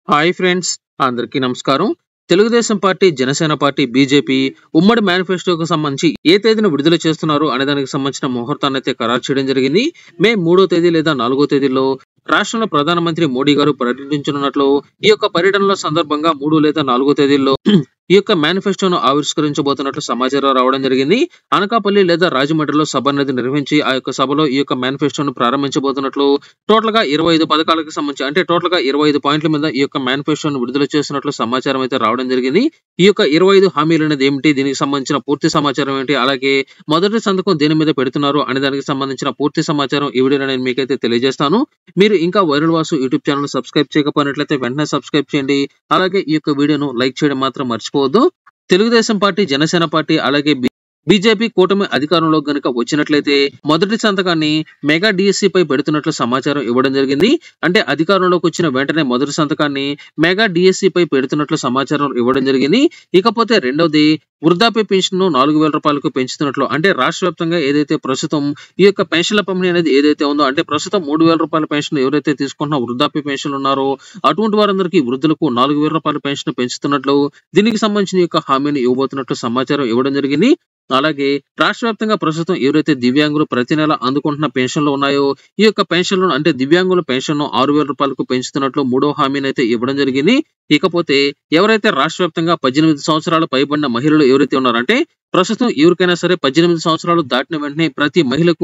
Hi friends, అందరికీ నమస్కారం. Telugu Desam party, Janasena party, BJP ఉమ్మడి మేనిఫెస్టోకు సంబంధించి ఏ తేదీన విడుదల చేస్తున్నారు అనే దానికి సంబంధించిన ముహూర్తాన్ని అయితే ఖరారు చేయడం జరిగింది. మే 3వ తేదీ లేదా 4వ తేదీలో రాష్ట్రంలో ప్రధానమంత్రి మోడీ గారు పర్యటించనున్నట్లు ఈ యొక్క పర్యటనల సందర్భంగా 3 లేదా 4వ తేదీల్లో ఈ యొక్క మేనిఫెస్టోను ఆవిష్కరించబోతున్నట్లు సమాచారం రావడం జరిగింది. అనకాపల్లి లేదా రాజమండ్రిలో సభ అనేది నిర్వహించి ఆ యొక్క సభలో ఈ యొక్క మేనిఫెస్టోను ప్రారంభించబోతున్నట్లు టోటల్ గా 25 పథకాలకు సంబంధించి అంటే టోటల్ గా 25 పాయింట్ల మీద ఈ యొక్క మేనిఫెస్టోను విడుదల చేస్తున్నట్లు సమాచారం అయితే రావడం జరిగింది. ఈ యొక్క 25 హామీలు అనేది ఏమిటి, దీనికి సంబంధించిన పూర్తి సమాచారం ఏంటి, అలాగే మొదటి సంతకం దేని మీద పెడుతున్నారు అనే దానికి సంబంధించిన పూర్తి సమాచారం ఈ వీడియోలో నేను మీకైతే తెలియజేస్తాను. మీరు ఇంకా viral Vasu YouTube channel subscribe చేయకపోయినట్లయితే వెంటనే సబ్స్క్రైబ్ చేయండి. అలాగే ఈ యొక్క వీడియోను లైక్ చేయడం మాత్రం మర్చిపోవద్దు. తెలుగుదేశం పార్టీ, జనసేన పార్టీ అలాగే బీజేపీ కూటమి అధికారంలో గనుక వచ్చినట్లయితే మొదటి సంతకాన్ని మెగా డిఎస్సి పై పెడుతున్నట్లు సమాచారం ఇవ్వడం జరిగింది. అంటే అధికారంలోకి వచ్చిన వెంటనే మొదటి సంతకాన్ని మెగా డిఎస్సి పై పెడుతున్నట్లు సమాచారం ఇవ్వడం జరిగింది. ఇకపోతే రెండవది వృద్ధాప్య పెన్షన్ ను 4,000 రూపాయలకు పెంచుతున్నట్లు, అంటే రాష్ట్ర వ్యాప్తంగా ఏదైతే ప్రస్తుతం ఈ యొక్క పెన్షన్ల పంపిణీ అనేది ఏదైతే ఉందో, అంటే ప్రస్తుతం 3,000 రూపాయల పెన్షన్ ఎవరైతే తీసుకుంటున్న వృద్ధాప్య పెన్షన్ ఉన్నారో అటువంటి వారందరికీ వృద్ధులకు 4,000 రూపాయల పెన్షన్ పెంచుతున్నట్లు, దీనికి సంబంధించిన యొక్క హామీని ఇవ్వబోతున్నట్లు సమాచారం ఇవ్వడం జరిగింది. అలాగే రాష్ట్ర వ్యాప్తంగా ప్రస్తుతం ఎవరైతే దివ్యాంగులు ప్రతి నెల అందుకుంటున్న పెన్షన్లు ఉన్నాయో ఈ యొక్క పెన్షన్లను అంటే దివ్యాంగుల పెన్షన్ 6,000 రూపాయలకు పెంచుతున్నట్లు మూడో హామీని అయితే ఇవ్వడం జరిగింది. ఇకపోతే ఎవరైతే రాష్ట్ర వ్యాప్తంగా 18 సంవత్సరాలు పైబడిన మహిళలు ఎవరైతే ఉన్నారంటే ప్రస్తుతం ఎవరికైనా సరే 18 సంవత్సరాలు దాటిన వెంటనే ప్రతి మహిళకు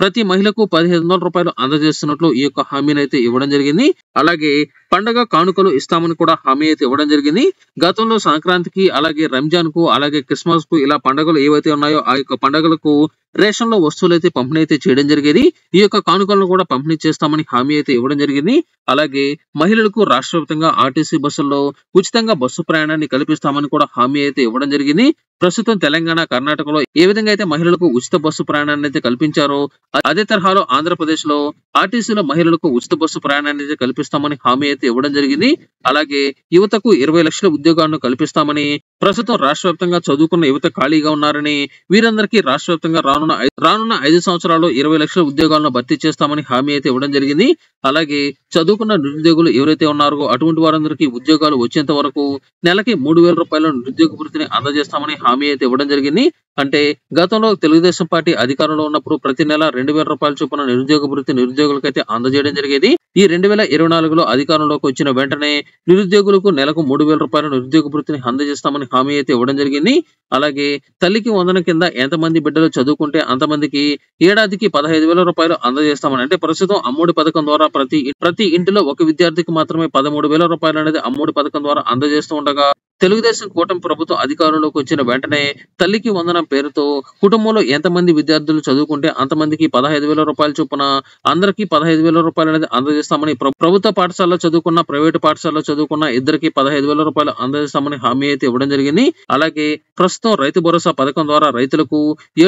1,500 రూపాయలు అందజేస్తున్నట్లు ఈ యొక్క హామీని అయితే ఇవ్వడం జరిగింది. అలాగే పండగ కానుకలు ఇస్తామని కూడా హామీ అయితే ఇవ్వడం జరిగింది. గతంలో సంక్రాంతికి అలాగే రంజాన్ కు అలాగే క్రిస్మస్ కు ఇలా పండుగలు ఏవైతే ఉన్నాయో ఆ యొక్క పండుగలకు రేషన్ లో వస్తువులు అయితే పంపిణీ అయితే చేయడం జరిగేది. ఈ యొక్క కానుకలను కూడా పంపిణీ చేస్తామని హామీ అయితే ఇవ్వడం జరిగింది. అలాగే మహిళలకు రాష్ట్ర వ్యాప్తంగా ఆర్టీసీ బస్సుల్లో ఉచితంగా బస్సు ప్రయాణాన్ని కల్పిస్తామని కూడా హామీ అయితే ఇవ్వడం జరిగింది. ప్రస్తుతం తెలంగాణ, కర్ణాటకలో ఏ విధంగా అయితే మహిళలకు ఉచిత బస్సు ప్రయాణాన్ని అయితే కల్పించారో అదే తరహాలో ఆంధ్రప్రదేశ్ లో ఆర్టీసీలో మహిళలకు ఉచిత బస్సు ప్రయాణాన్ని అయితే కల్పిస్తామని హామీ అయితే ఇవ్వడం జరిగింది. అలాగే యువతకు 20 లక్షల ఉద్యోగాలను కల్పిస్తామని, ప్రస్తుతం రాష్ట్ర వ్యాప్తంగా చదువుకున్న యువత ఖాళీగా ఉన్నారని, వీరందరికీ రాష్ట్ర వ్యాప్తంగా రానున్న 5 సంవత్సరాల్లో 20 లక్షల ఉద్యోగాలను భర్తీ చేస్తామని హామీ అయితే ఇవ్వడం జరిగింది. అలాగే చదువుకున్న నిరుద్యోగులు ఎవరైతే ఉన్నారో అటువంటి వారందరికీ ఉద్యోగాలు వచ్చేంత వరకు నెలకి 3,000 రూపాయల నిరుద్యోగ వృత్తిని అందజేస్తామని హామీ అయితే ఇవ్వడం జరిగింది. అంటే గతంలో తెలుగుదేశం పార్టీ అధికారంలో ఉన్నప్పుడు ప్రతి నెల 2,000 రూపాయల చొప్పున నిరుద్యోగ వృత్తి నిరుద్యోగులకైతే అందజేయడం జరిగేది. ఈ 2024లో అధికారంలోకి వచ్చిన వెంటనే నిరుద్యోగులకు నెలకు 3,000 రూపాయల నిరుద్యోగ వృత్తిని అందజేస్తామని హామీ అయితే ఇవ్వడం జరిగింది. అలాగే తల్లికి వందనం కింద ఎంతమంది బిడ్డలు చదువుకుంటే అంతమందికి ఏడాదికి 15,000 రూపాయలు అందజేస్తామని, అంటే ప్రస్తుతం అమ్మఒడి పథకం ద్వారా ప్రతి ఇంటిలో ఒక విద్యార్థికి మాత్రమే 13,000 రూపాయలు అనేది అమ్మఒడి పథకం ద్వారా అందజేస్తూ ఉండగా తెలుగుదేశం కూటమి ప్రభుత్వం అధికారంలోకి వచ్చిన వెంటనే తల్లికి వందనం పేరుతో కుటుంబంలో ఎంతమంది విద్యార్థులు చదువుకుంటే అంతమందికి 15,000 రూపాయల చొప్పున అందరికీ 15,000 రూపాయలు అనేది అందజేస్తామని, ప్రభుత్వ పాఠశాలలో చదువుకున్న ప్రైవేటు పాఠశాలలో చదువుకున్న ఇద్దరికి 15,000 రూపాయలు అందజేస్తామని హామీ అయితే ఇవ్వడం జరిగింది. అలాగే ప్రస్తుతం రైతు భరోసా పథకం ద్వారా రైతులకు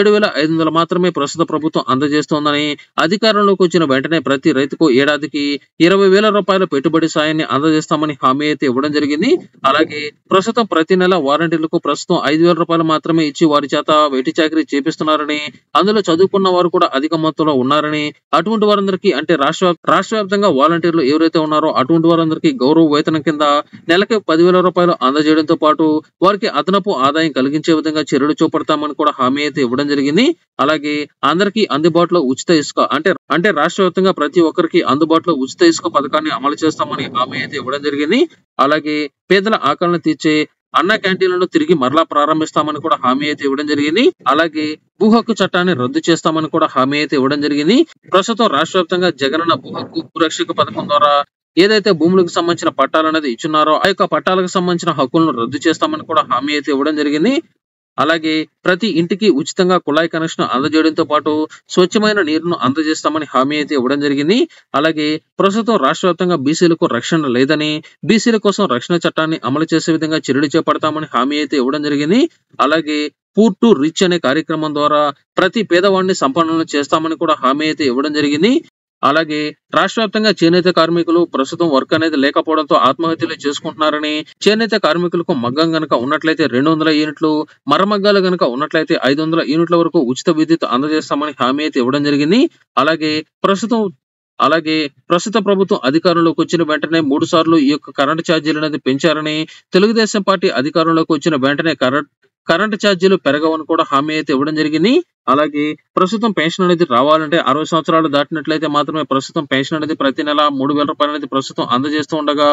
7,500 మాత్రమే ప్రస్తుత ప్రభుత్వం అందజేస్తోందని, అధికారంలోకి వచ్చిన వెంటనే ప్రతి రైతుకు ఏడాదికి 20,000 రూపాయల పెట్టుబడి సాయాన్ని అందజేస్తామని హామీ అయితే ఇవ్వడం జరిగింది. అలాగే ప్రస్తుతం ప్రతి నెల వాలంటీర్లకు ప్రస్తుతం 5,000 రూపాయలు మాత్రమే ఇచ్చి వారి చేత వెట్టి చాకరీ చేపిస్తున్నారని, అందులో చదువుకున్న వారు కూడా అధిక మొత్తంలో ఉన్నారని, అటువంటి వారందరికీ అంటే రాష్ట్ర వ్యాప్తంగా వాలంటీర్లు ఎవరైతే ఉన్నారో అటువంటి వారందరికీ గౌరవ వేతనం కింద నెలకి 10,000 రూపాయలు అందజేయడంతో పాటు వారికి అదనపు ఆదాయం కలిగించే విధంగా చర్యలు చేపడతామని కూడా హామీ అయితే ఇవ్వడం జరిగింది. అలాగే అందరికీ అందుబాటులో ఉచిత ఇసుక అంటే రాష్ట్ర వ్యాప్తంగా ప్రతి ఒక్కరికి అందుబాటులో ఉచిత ఇసుక పథకాన్ని అమలు చేస్తామని హామీ అయితే ఇవ్వడం జరిగింది. అలాగే పేదల ఆకలిని తీర్చే అన్న క్యాంటీన్లను తిరిగి మరలా ప్రారంభిస్తామని కూడా హామీ అయితే ఇవ్వడం జరిగింది. అలాగే భూ హక్కు చట్టాన్ని రద్దు చేస్తామని కూడా హామీ అయితే ఇవ్వడం జరిగింది. ప్రస్తుతం రాష్ట్ర వ్యాప్తంగా జగనన్న భూ హక్కు భూరక్షక పథకం ద్వారా ఏదైతే భూములకు సంబంధించిన పట్టాలు అనేది ఇచ్చున్నారో ఆ యొక్క పట్టాలకు సంబంధించిన హక్కులను రద్దు చేస్తామని కూడా హామీ అయితే ఇవ్వడం జరిగింది. అలాగే ప్రతి ఇంటికి ఉచితంగా కుళాయి కనెక్షన్ అందజేయడంతో పాటు స్వచ్ఛమైన నీరును అందజేస్తామని హామీ అయితే ఇవ్వడం జరిగింది. అలాగే ప్రస్తుతం రాష్ట్ర వ్యాప్తంగా బీసీలకు రక్షణ లేదని, బీసీల కోసం రక్షణ చట్టాన్ని అమలు చేసే విధంగా చర్యలు చేపడతామని హామీ అయితే ఇవ్వడం జరిగింది. అలాగే పూర్ టు రిచ్ అనే కార్యక్రమం ద్వారా ప్రతి పేదవాడిని సంపన్నులను చేస్తామని కూడా హామీ అయితే ఇవ్వడం జరిగింది. అలాగే రాష్ట్ర వ్యాప్తంగా చేనేత కార్మికులు ప్రస్తుతం వర్క్ అనేది లేకపోవడంతో ఆత్మహత్యలు చేసుకుంటున్నారని, చేనేత కార్మికులకు మగ్గం గనక ఉన్నట్లయితే 200 యూనిట్లు, మరమగ్గాలు గనక ఉన్నట్లయితే 500 యూనిట్ల వరకు ఉచిత విద్యుత్ అందజేస్తామని హామీ అయితే ఇవ్వడం జరిగింది. అలాగే ప్రస్తుతం అలాగే ప్రస్తుత ప్రభుత్వం అధికారంలోకి వచ్చిన వెంటనే 3 సార్లు ఈ యొక్క కరెంట్ ఛార్జీలు అనేది పెంచారని, తెలుగుదేశం పార్టీ అధికారంలోకి వచ్చిన వెంటనే కరెంట్ ఛార్జీలు పెరగవని కూడా హామీ అయితే ఇవ్వడం జరిగింది. అలాగే ప్రస్తుతం పెన్షన్ అనేది రావాలంటే 60 సంవత్సరాలు దాటినట్లయితే మాత్రమే ప్రస్తుతం పెన్షన్ అనేది ప్రతి నెల రూ. 3,000 అనేది ప్రస్తుతం అందజేస్తూ ఉండగా,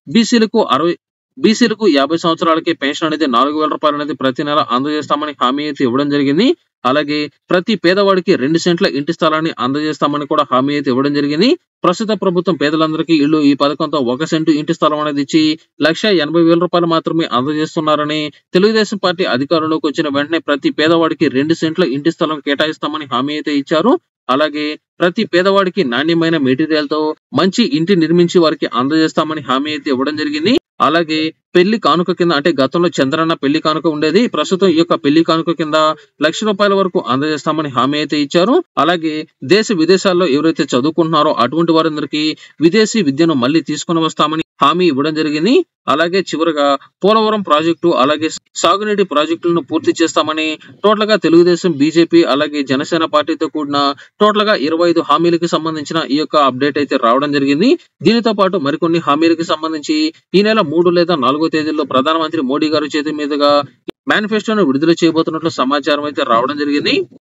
బీసీలకు 50 సంవత్సరాలకి పెన్షన్ అనేది రూ. 4,000 అనేది ప్రతి నెల అందజేస్తామని హామీ అయితే ఇవ్వడం జరిగింది. అలాగే ప్రతి పేదవాడికి 2 సెంట్ల ఇంటి స్థలాన్ని అందజేస్తామని కూడా హామీ అయితే ఇవ్వడం జరిగింది. ప్రస్తుత ప్రభుత్వం పేదలందరికీ ఇల్లు ఈ పథకంతో 1 సెంటు ఇంటి స్థలం అనేది ఇచ్చి రూ. 1,80,000 మాత్రమే అందజేస్తున్నారని, తెలుగుదేశం పార్టీ అధికారంలోకి వచ్చిన వెంటనే ప్రతి పేదవాడికి 2 సెంట్ల ఇంటి స్థలం కేటాయిస్తామని హామీ అయితే ఇచ్చారు. అలాగే ప్రతి పేదవాడికి నాణ్యమైన మెటీరియల్ తో మంచి ఇంటి నిర్మించి వారికి అందజేస్తామని హామీ అయితే ఇవ్వడం జరిగింది. అలాగే పెళ్లి కానుక కింద, అంటే గతంలో చంద్రన్న పెళ్లి కానుక ఉండేది, ప్రస్తుతం ఈ యొక్క పెళ్లి కానుక కింద రూ. 1,00,000 వరకు అందజేస్తామని హామీ అయితే ఇచ్చారు. అలాగే దేశ విదేశాల్లో ఎవరైతే చదువుకుంటున్నారో అటువంటి వారందరికీ విదేశీ విద్యను మళ్ళీ తీసుకుని వస్తామని హామీ ఇవ్వడం జరిగింది. అలాగే చివరగా పోలవరం ప్రాజెక్టు, అలాగే సాగునీటి ప్రాజెక్టులను పూర్తి చేస్తామని టోటల్ గా తెలుగుదేశం, బీజేపీ అలాగే జనసేన పార్టీతో కూడిన టోటల్ గా 25 హామీలకు సంబంధించిన ఈ యొక్క అప్డేట్ అయితే రావడం జరిగింది. దీనితో పాటు మరికొన్ని హామీలకు సంబంధించి ఈ నెల 3 లేదా 4వ తేదీల్లో ప్రధానమంత్రి మోడీ గారి చేతి మీదుగా మేనిఫెస్టోను విడుదల చేయబోతున్నట్లు సమాచారం అయితే రావడం జరిగింది.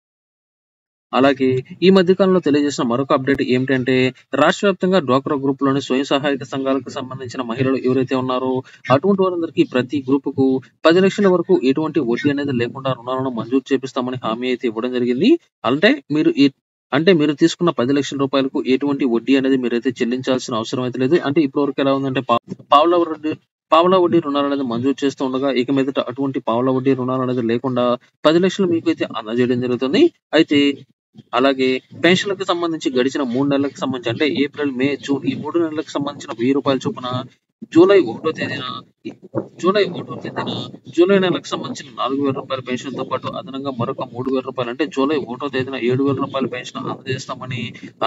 అలాగే ఈ మధ్య కాలంలో తెలియజేసిన మరొక అప్డేట్ ఏమిటంటే, రాష్ట్ర వ్యాప్తంగా డ్వాక్రా గ్రూప్ లోని స్వయం సహాయక సంఘాలకు సంబంధించిన మహిళలు ఎవరైతే ఉన్నారో అటువంటి వారందరికీ ప్రతి గ్రూప్ కు 10 లక్షల వరకు ఎటువంటి వడ్డీ అనేది లేకుండా రుణాలను మంజూరు చేపిస్తామని హామీ అయితే ఇవ్వడం జరిగింది. అంటే మీరు తీసుకున్న 10 లక్షల రూపాయలకు ఎటువంటి వడ్డీ అనేది మీరైతే చెల్లించాల్సిన అవసరం అయితే లేదు. అంటే ఇప్పటివరకు ఎలా ఉందంటే పావలా వడ్డీ రుణాలు అనేది మంజూరు చేస్తూ ఉండగా, ఇక మీదట అటువంటి పావలా వడ్డీ రుణాలు అనేది లేకుండా 10 లక్షలు మీకు అయితే అందజేయడం జరుగుతుంది. అయితే అలాగే పెన్షన్లకు సంబంధించి గడిచిన 3 నెలలకు సంబంధించి, అంటే ఏప్రిల్, మే, జూన్ ఈ 3 నెలలకు సంబంధించిన రూ. 1000 చొప్పున జూలై 1వ తేదీన జూలై నెలకు సంబంధించిన రూ. 4,000 పెన్షన్ తో పాటు అదనంగా మరొక రూ. 3,000, అంటే జూలై 1వ తేదీన రూ. 7,000 పెన్షన్ అందజేస్తామని,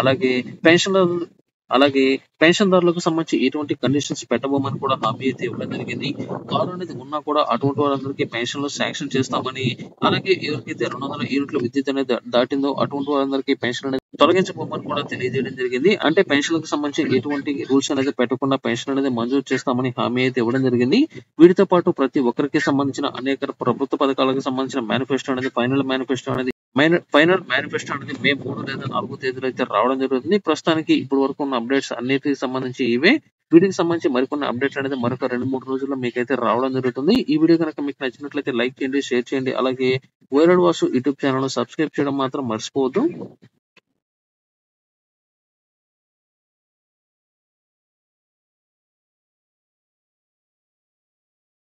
అలాగే పెన్షన్దారులకు సంబంధించి ఎటువంటి కండిషన్స్ పెట్టబోమని కూడా హామీ అయితే ఇవ్వడం జరిగింది. కారు అనేది ఉన్నా కూడా అటువంటి వారందరికీ పెన్షన్లు శాంక్షన్ చేస్తామని, అలాగే ఎవరికైతే 200 యూనిట్ల విద్యుత్ అనేది దాటిందో అటువంటి వారందరికీ పెన్షన్ అనేది తొలగించబోమని కూడా తెలియజేయడం జరిగింది. అంటే పెన్షన్లకు సంబంధించి ఎటువంటి రూల్స్ అనేది పెట్టకుండా పెన్షన్ అనేది మంజూరు చేస్తామని హామీ అయితే ఇవ్వడం జరిగింది. వీటితో పాటు ప్రతి ఒక్కరికి సంబంధించిన అనేక ప్రభుత్వ పథకాలకు సంబంధించిన మేనిఫెస్టో అనేది ఫైనల్ మేనిఫెస్టో అనేది మే 3 లేదా 4వ తేదీలో అయితే రావడం జరుగుతుంది. ప్రస్తుతానికి ఇప్పుడు వరకు ఉన్న అప్డేట్స్ అన్నిటికి సంబంధించి ఇవే. వీటికి సంబంధించి మరికొన్ని అప్డేట్స్ అనేది మరొక 2-3 రోజుల్లో మీకైతే రావడం జరుగుతుంది. ఈ వీడియో కనుక మీకు నచ్చినట్లయితే లైక్ చేయండి, షేర్ చేయండి. అలాగే viral Vasu YouTube channel subscribe చేయడం మాత్రం మర్చిపోవద్దు.